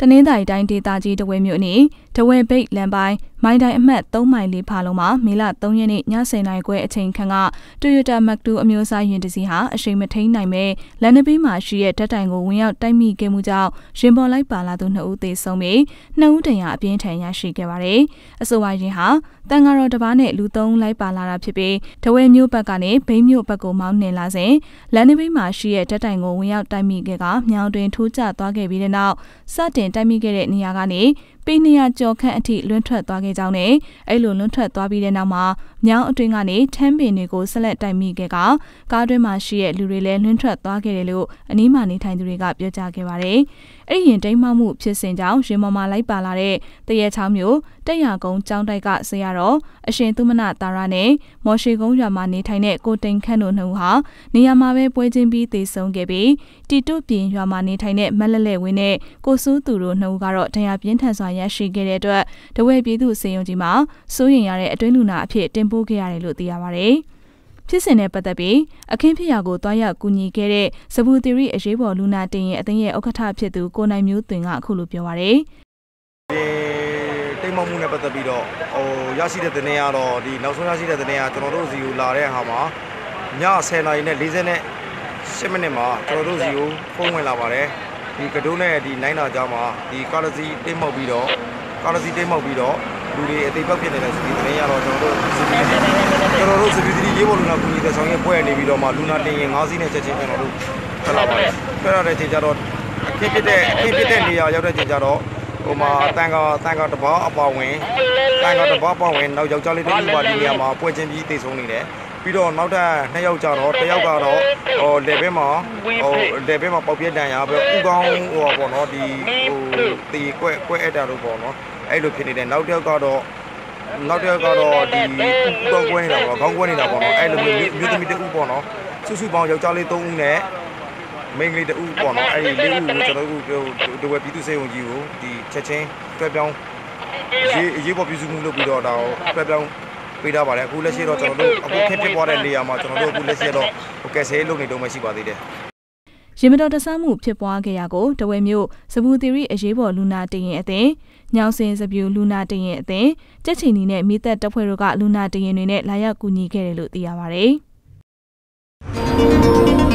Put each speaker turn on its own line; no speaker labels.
တနင်္သာရီတိုင်းဒေသကြီးတဝဲမြို့နယ်တဝဲဘိတ်လမ်းပိုင်းမိုင်းတိုင်းအမှတ်3မိုင်4ဖာလုံးမှာမေလ3ရက်နေ့ည10:00နာရီခွဲအချိန်ခန့်က Toyota Mark II အမျိုးအစားယာဉ်တစ်စီးဟာအရှိန်မထိန်နိုင်ပဲလမ်းနဘေးမှာရှိတဲ့ဓာတ်တိုင်ကိုဝင်ရောက်တိုက်မိခဲ့မှုကြောင့်ရင်ပေါ်လိုက်ပါလာသူ2ဦးသေဆုံးပြီး2ဦးဒဏ်ရာအပြင်းထန်ရရှိခဲ့ပါတယ်။အဆိုပါယာဉ်ဟာတန်ဃာတော်တစ်ပါးနဲ့လူ3ဦးလိုက်ပါလာတာဖြစ်ပြီးတဝဲမြို့ဘက်ကနေဘိန်းမြို့ဘက်ကိုမောင်းနှင်လာစဉ်လမ်းနဘေးမှာရှိတဲ့ဓာတ်တိုင်ကိုဝင်ရောက်တိုက်မိခဲ့ကမြောင်တွင်ထိုးကျသွားခဲ့ပြီးတဲ့နောက်စတင်တိုက်မိခဲ့တဲ့နေရာကနေပေ200ကျော်ခန့်အထိလွန်းထွက်သွားခဲ့ကြောင်းနဲ့အဲ့လိုလွန်းထွက်သွားပြီးတဲ့နောက်မှာမြောင်းအတွင်းကနေထမ်းပင်တွေကိုဆက်လက်တိုက်မိခဲ့ကကားတွင်းမှာရှိတဲ့လူတွေလည်းလွန်းထွက်သွားခဲ့တယ်လို့အနီးမှာနေထိုင်သူတွေကပြောကြားခဲ့ပါတယ်။အဲ့ဒီရင်တိမ်မှမှုဖြစ်စဉ်ကြောင့်ရင်ပေါ်မှာလိုက်ပါလာတဲ့တရဲချောင်းမျိုးတက်ရကုန်းကျောင်းတိုက်ကဆရာတော်အရှင်သုမနတာရနဲ့မော်ရှိကုန်းရွာမှာနေထိုင်တဲ့ကိုတိန်ခန့်တို့2ဦးဟာနေရာမှာပဲပွဲချင်းပြီးသေဆုံးခဲ့ပြီးတီတုပြင်ရွာမှာနေထိုင်တဲ့မက်လက်လက်ဝင်းနဲ့ကိုစိုးသူတို့2ဦးကတော့ဒဏ်ရာပြင်းထန်စွာရရှိခဲ့တဲ့အတွက်တဝဲပြည်သူစေယုံကြီးမှာစိုးရင်ရတဲ့အတွင်းလူနာအဖြစ်တင်ပို့ခဲ့ရတယ်လို့သိရပါတယ်။ဖြစ်စဉ်နဲ့ပတ်သက်ပြီးအခင်းဖြစ်ရာကိုတွားရောက်ကူညီခဲ့တဲ့စပူသီရိအရေးပေါ်လူနာတင်ရင်အသင်းရဲ့ဥက္ကဋ္ဌဖြစ်သူကိုနိုင်မျိုးသွင်ကအခုလိုပြောပါတယ်
။တိမ်မမှုနဲ့ပတ်သက်ပြီးတော့ရရှိတဲ့သတင်းကတော့ဒီနောက်ဆုံးရရှိတဲ့သတင်းကကျွန်တော်တို့စီကိုလာတဲ့ဟာမှာည10:48မိနစ်မှာကျွန်တော်တို့စီကိုဖုန်းဝင်လာပါတယ်။ဒီကတိုးနဲ့ဒီနိုင်တာကြားမှာဒီကားစီတိမ်မောက်ပြီးတော့လူတွေအသေးပောက်ဖြစ်နေတဲ့စီသတင်းရတော့ကျွန်တော်တို့စီပီတီရေးပေါ်လူနာကူညီတဲ့ဆောင်ရွက်ပွဲနေပြီးတော့မှလူနာတင်ရင်5စီးနဲ့ချက်ချင်းကျွန်တော်တို့ထွက်လာပါတယ်။ထွက်လာတဲ့ချိန်ကျတော့အခင်းဖြစ်တဲ့နေရာရောက်တဲ့ချိန်ကျတော့ဟိုမှာတန်ခါတဘာအပါဝင်နောက်ယောက်ျားလေးတို့ပါဒီနေရာမှာပွဲချင်းပြီးတိတ်ဆုံးနေတယ်ပြီးတော့နောက်ထပ်2ယောက်ကြတော့တစ်ယောက်ကတော့လေဘဲမှာပေါက်ပြက်တန်ရပဲဥကောင်းဟိုပေါ့နော်ဒီတီကွဲအပ်တာလို့ပေါ့နော်အဲ့လိုဖြစ်နေတယ်နောက်တစ်ယောက်ကတော့ဒီဥကောင်းကွဲနေတာပေါ့ခေါင်းကွဲနေတာပေါ့နော်အဲ့လိုမျိုးသမီးတဦးပေါ့နော်စုပေါင်းယောက်ျားလေး3ဦးနဲ့မိန်းကလေးတဦးပေါ့နော်အဲ့ဒီ4ဦးကိုကျွန်တော်တို့ဒဝဲပြည်သူစေယုံကြီးကိုဒီချက်ချင်းတွဲပြောင်းရေးပေါ်ပြည်စုမှုလုပ်ပြီးတော့ဒါတွဲပြောင်းပေးထားပါတယ်အခုလက်ရှိတော့ကျွန်တော်တို့အခုခက်ဖြစ်သွားတဲ့နေရာမှာကျွန်တော်တို့အခုလက်ရှိတော့ကယ်ဆယ်ရေးလုပ်နေတော့မှရှိပါသေးတယ်
ရင်မတော်တဆမှုဖြစ်ပွားခဲ့ရာကိုတဝဲမြို့စပူသီရိအရေးပေါ်လူနာတင်ရင်အသင်းညောင်စင်စပြူလူနာတင်ရင်အသင်းကြက်ချီနီနဲ့မိသက်တပ်ဖွဲ့တို့ကလူနာတင်ရင်တွေနဲ့လာရောက်ကူညီခဲ့တယ်လို့သိရပါတယ်